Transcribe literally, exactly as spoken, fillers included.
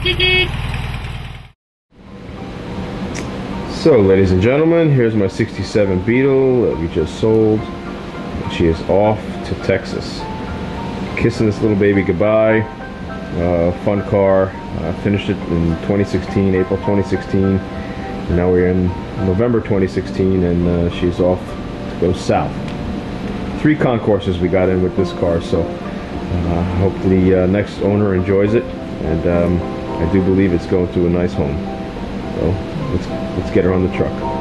So, ladies and gentlemen, here's my sixty-seven Beetle that we just sold. She is off to Texas. Kissing this little baby goodbye. Uh, fun car. Uh, finished it in twenty sixteen, April twenty sixteen. And now we're in November twenty sixteen, and uh, she's off to go south. Three Concourses we got in with this car, so I uh, hope the uh, next owner enjoys it, and um, I do believe it's going to a nice home. So let's let's get her on the truck.